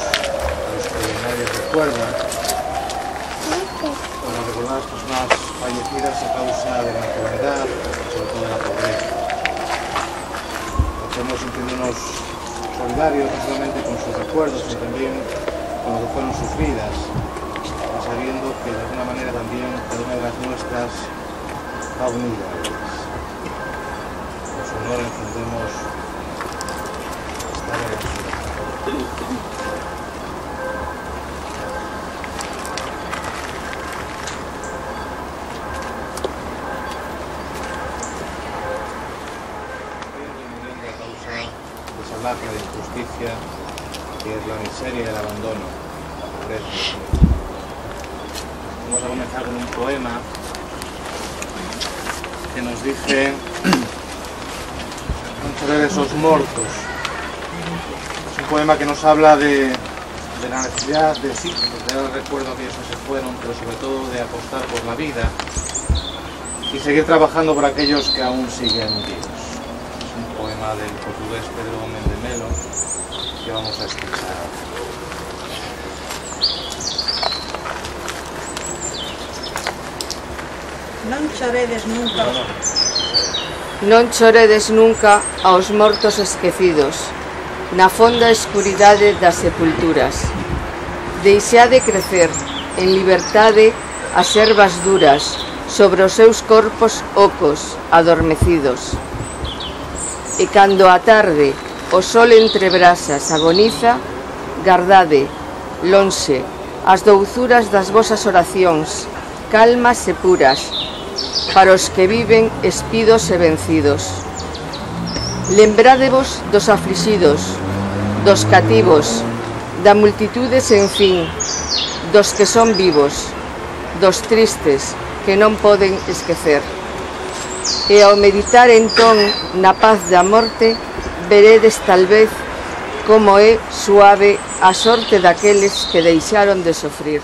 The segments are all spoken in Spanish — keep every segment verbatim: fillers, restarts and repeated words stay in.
a los que nadie recuerda, para recordar a las personas fallecidas a causa de la enfermedad, sobre todo de la pobreza. Hacemos sintiéndonos solidarios no solamente con sus recuerdos, sino también con lo que fueron sus vidas, y sabiendo que de alguna manera también cada una de las nuestras va unida a ellas. Por su honor encendemos esta relación. La injusticia, que es la miseria y el abandono, la pobreza. Vamos a comenzar con un poema que nos dice: non choredes os mortos. Es un poema que nos habla de, de la necesidad de sí, de dar el recuerdo a aquellos que se fueron, pero sobre todo de apostar por la vida y seguir trabajando por aquellos que aún siguen vivos. Poema del portugués Pedro Gómez de Melo que vamos a escuchar. Non choredes nunca Non choredes nunca aos mortos esquecidos na fonda escuridade das sepulturas. Deixade crecer en liberdade as ervas duras sobre os seus corpos ocos adormecidos. E cando a tarde o sol entre brasas agoniza, gardade, lonxe, as douzuras das vosas oracións, calmas e puras, para os que viven espidos e vencidos. Lembrádevos dos aflixidos, dos cativos, da multitude sen fin, dos que son vivos, dos tristes que non poden esquecer. E ao meditar entón na paz da morte, veredes tal vez como é suave a sorte daqueles que deixaron de sofrir.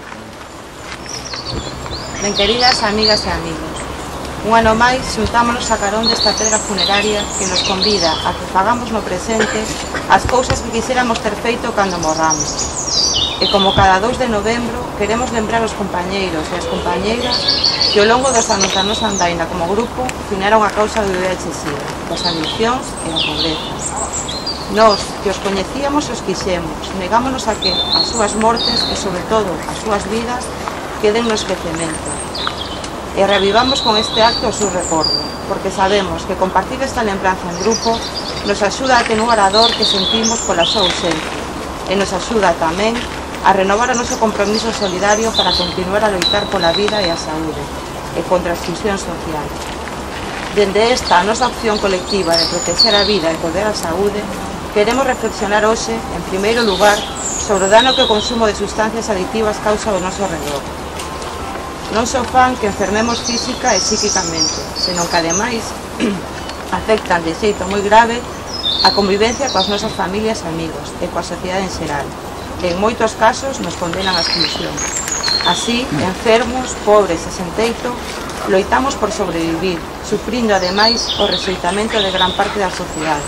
Ben queridas amigas e amigos, un ano máis xuntámonos a carón desta pedra funeraria que nos convida a que fagamos no presente as cousas que quixéramos ter feito cando morramos. E como cada dous de novembro, queremos lembrar os compañeiros e as compañeiras que ao longo dos anos da nosa andaina como grupo finaron a causa do V I H SIDA, das adiccións e da pobreza. Nós, que os coñecíamos e os quixemos, negámonos a que as súas mortes e, sobre todo, as súas vidas queden no esquecemento. E revivamos con este acto o seu recordo, porque sabemos que compartir esta lembranza en grupo nos axuda a atenuar a dor que sentimos pola súa ausencia e nos axuda tamén a renovar o noso compromiso solidario para continuar a loitar pola vida e a saúde e contra a exclusión social. Dende esta a nosa opción colectiva de protexer a vida e poder a saúde, queremos reflexionar hoxe, en primeiro lugar, sobre o dano que o consumo de sustancias adictivas causa ao noso redor. Non só fan que enfermemos física e psíquicamente, senón que ademais afectan de xeito moi grave a convivencia coas nosas familias e amigos e coa sociedade en xeral. En moitos casos nos condenan a exclusión. Así, enfermos, pobres e sen teito, loitamos por sobrevivir, sufrindo ademais o rexeitamento de gran parte da sociedade.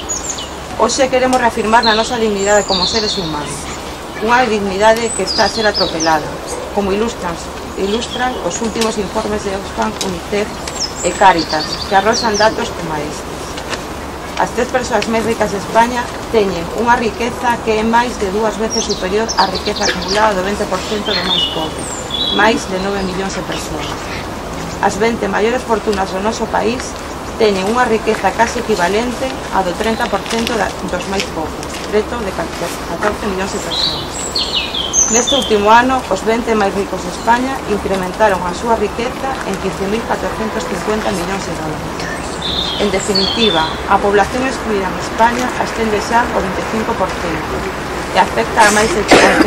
Hoxe queremos reafirmar na nosa dignidade como seres humanos, unha dignidade que está a ser atropelada, como ilustran, ilustran os últimos informes de Oxfam, UNICEF e Cáritas, que arroxan datos como estes. As tres persoas máis ricas de España teñen unha riqueza que é máis de dúas veces superior á riqueza acumulada do vinte por cento do máis pobre, máis de nove millóns de persoas. As vinte maiores fortunas do noso país teñen unha riqueza case equivalente á do trinta por cento dos máis pobres, preto de catorce millóns de persoas. Neste último ano, os vinte máis ricos de España incrementaron a súa riqueza en quince mil catrocentos cincuenta millóns de dólares. En definitiva, a población excluída en España ascende xa ao vinte e cinco por cento e afecta a máis de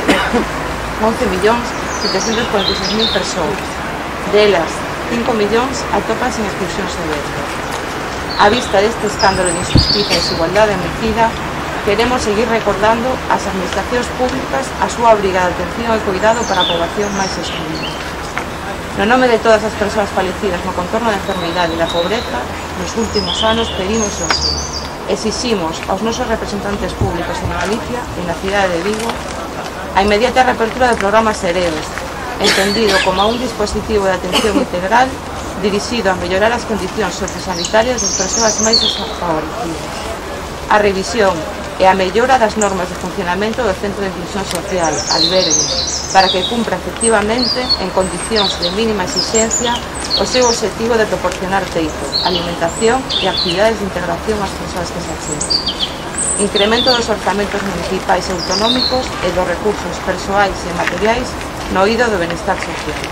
once millóns setecientos cuarenta e seis mil persoas. Delas, cinco millóns atopanse en exclusión severa. A vista deste escándalo de injusticia e desigualdade emitida, queremos seguir recordando ás administracións públicas a súa obrigada atención e cuidado para a población máis excluída. No nome de todas as persoas falecidas no contorno da enfermidade e da pobreza, nos últimos anos pedimos hoxe, Exiximos aos nosos representantes públicos en Galicia e na cidade de Vigo a inmediata reapertura do programa Sereos, entendido como un dispositivo de atención integral dirixido a mellorar as condicións sociosanitarias das persoas máis desfavorecidas, a revisión e a mellora das normas de funcionamento do Centro de Inclusión Social, albergue, para que cumpra efectivamente en condicións de mínima exixencia o seu objetivo de proporcionar teito, alimentación e actividades de integración ás persoas que se achegan. Incremento dos orzamentos municipais e autonómicos e dos recursos persoais e materiais no eido do benestar social.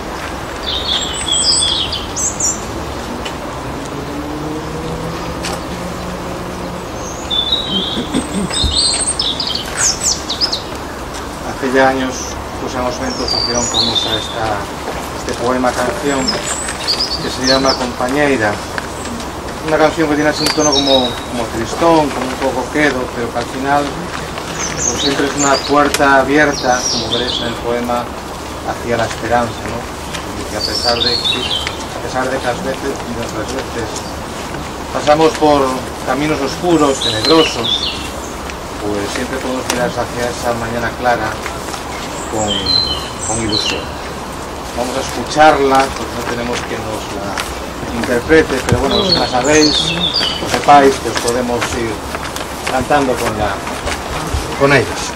Hace ya años José Mosventos hicieron famosa esta, este poema canción que se llama Compañeira. Una canción que tiene así un tono como, como tristón, como un poco quedo, pero que al final pues siempre es una puerta abierta, como veréis en el poema, hacia la esperanza, ¿no? Y que a pesar de que, a pesar de que a veces, y otras veces pasamos por caminos oscuros, tenebrosos, pues siempre podemos mirar hacia esa mañana clara con, con ilusión. Vamos a escucharla, porque no tenemos que nos la interprete, pero bueno, los que la sabéis, o sepáis que os podemos ir cantando con, la, con ellos.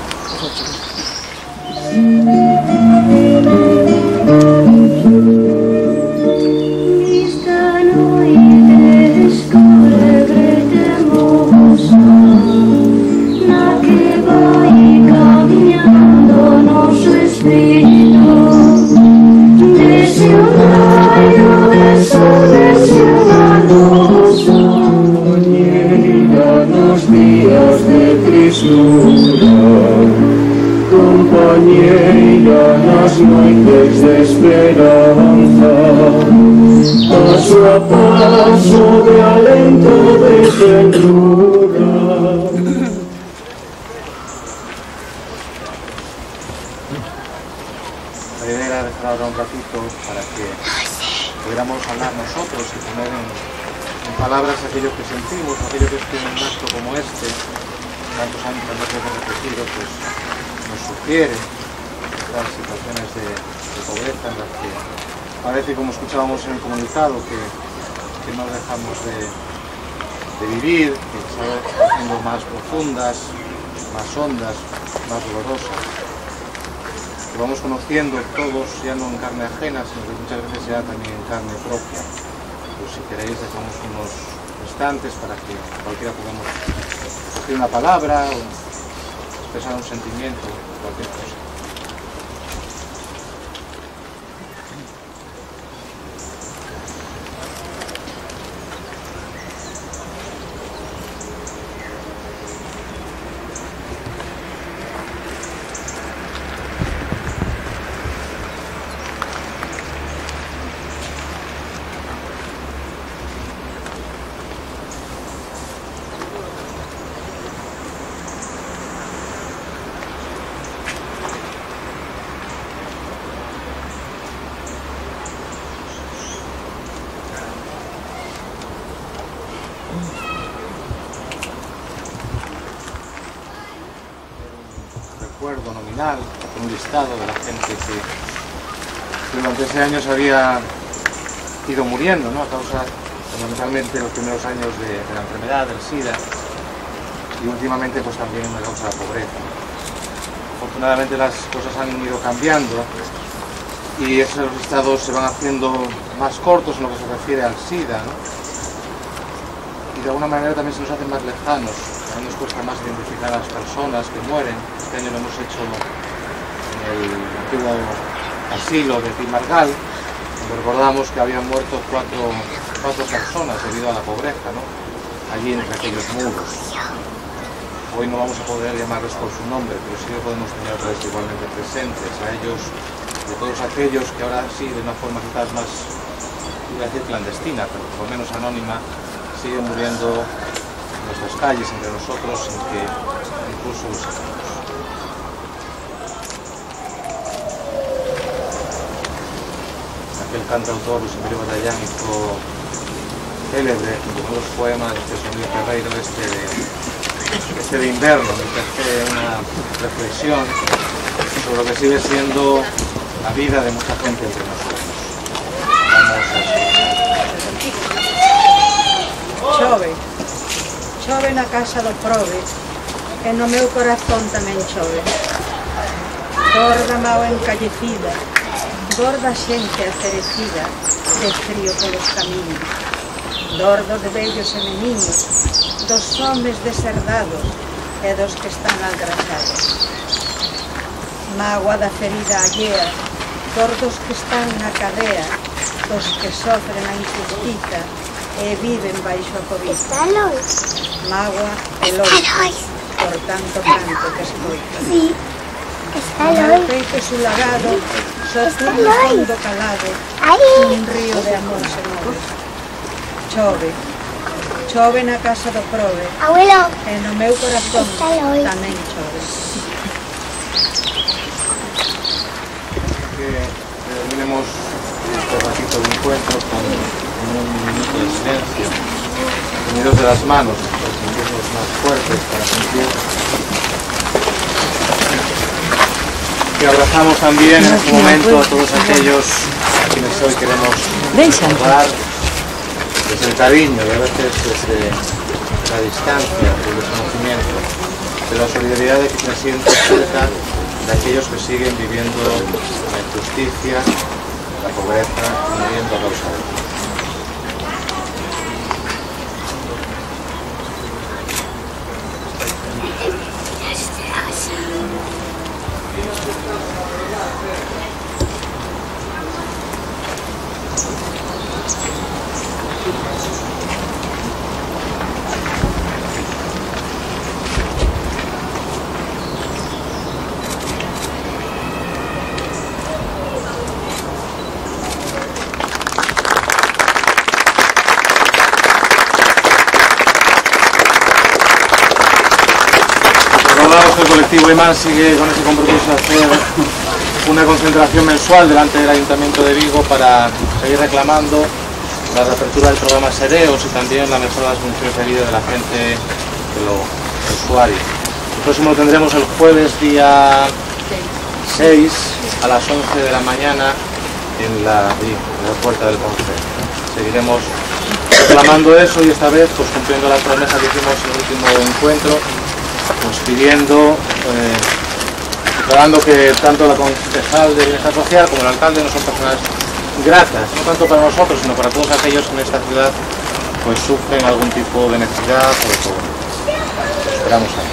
Compañeira nas noites de esperanza, paso a paso de alento de ternura. La idea era dejar ahora un ratito para que pudiéramos hablar nosotros y poner en, en palabras aquello que sentimos, aquello que es que un acto como este, tantos años tantas veces repetido, pues nos sugiere estas situaciones de, de pobreza en las que parece, como escuchábamos en el comunicado, que, que no dejamos de, de vivir, que se están haciendo más profundas, más hondas, más dolorosas. Que vamos conociendo todos, ya no en carne ajena, sino que muchas veces ya también en carne propia. Pues si queréis dejamos unos instantes para que cualquiera podamos decir una palabra o expresar un sentimiento, cualquier cosa. Recuerdo nominal, un listado de la gente que, que durante ese año se había ido muriendo, ¿no? A causa, fundamentalmente, los primeros años de, de la enfermedad, del SIDA, y últimamente pues también a causa de la pobreza. Afortunadamente las cosas han ido cambiando y esos listados se van haciendo más cortos en lo que se refiere al SIDA, ¿no? Y de alguna manera también se nos hacen más lejanos. A mí nos cuesta más identificar a las personas que mueren. Este año lo hemos hecho en el antiguo asilo de Pimargal, donde recordamos que habían muerto cuatro, cuatro personas debido a la pobreza, ¿no? Allí entre aquellos muros. Hoy no vamos a poder llamarles por su nombre, pero sí que podemos tener otra vez igualmente presentes a ellos, de todos aquellos que ahora sí, de una forma quizás más, iba a decir clandestina, pero por lo menos anónima, siguen muriendo en nuestras calles, entre nosotros, sin que incluso los sepamos. Aquel cantautor, Luis Emilio Batallán, hizo célebre, uno de los poemas de Sonia Ferreiro, este de, este de invierno, me parece una reflexión sobre lo que sigue siendo la vida de mucha gente entre nosotros. Vamos a escuchar. Chove, chove na casa do prove, e no meu corazón tamén chove. Gorda mao encallecida, gorda xente acerecida, de frío polos camiños. Dordo de vellos e meniños, dos homes deserdados e dos que están algrasados. Mágoa da ferida allea, gordos que están na cadea, dos que sofren a injustiza e viven baixo a cobiza. Está Lois. Mágoa e lois, por tanto canto que escoita. Sí, está No Lois. peito sulagado, sopra no Lois. fondo calado, Ahí. un río de amor se move. Chove, chove na casa do prove, Abuelo. e no meu corazón Está Lois. tamén chove. Que terminemos este ratito de encuentro con, con un minuto de silencio, unidos de las manos, para sentirnos más fuertes, para sentir que abrazamos también en este momento a todos aquellos a quienes hoy queremos recordar desde el cariño y a veces desde la distancia, desde el desconocimiento, de la solidaridad de que se siente cerca de aquellos que siguen viviendo la injusticia, la pobreza y muriendo a causa de ello. Recordamos que el colectivo Imán sigue con ese compromiso de hacer una concentración mensual delante del Ayuntamiento de Vigo para seguir reclamando la reapertura del programa Sereos y también la mejora de las condiciones de vida de la gente, de los usuarios. El próximo lo tendremos el jueves día seis a las once de la mañana en la, en la puerta del Consejo. Seguiremos reclamando eso y esta vez pues cumpliendo la promesa que hicimos en el último encuentro, pues pidiendo, eh, declarando que tanto la concejal de Bienestar Social como el alcalde no son personas gratas, no tanto para nosotros, sino para todos aquellos que en esta ciudad pues sufren algún tipo de necesidad o de pobreza. Lo esperamos ahí.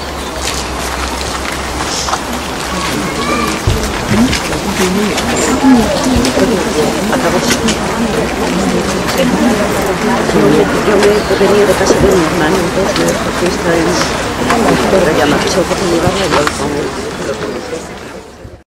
Yo me he venido de casa de mi hermano, entonces, porque está en la llama, que se ofrece llevarla y yo con él.